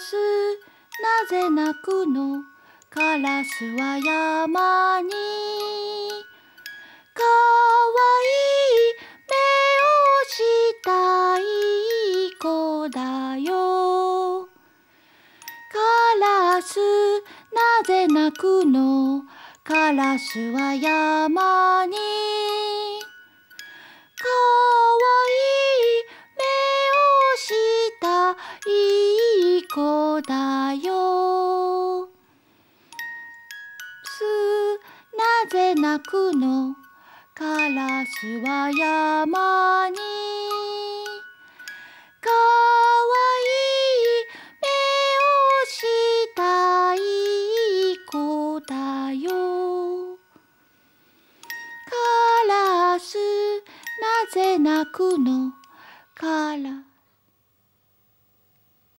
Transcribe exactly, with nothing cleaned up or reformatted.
スなぜ鳴くの、カラスは山に。かわいい目をしたい子だよ。カラスなぜ鳴くの、カラスは山に。かわいい目をしたいい子だよ。すなぜ鳴くの、カラスは山に。かわいい目をしたいい子だよ。カラスなぜ鳴くの、カラ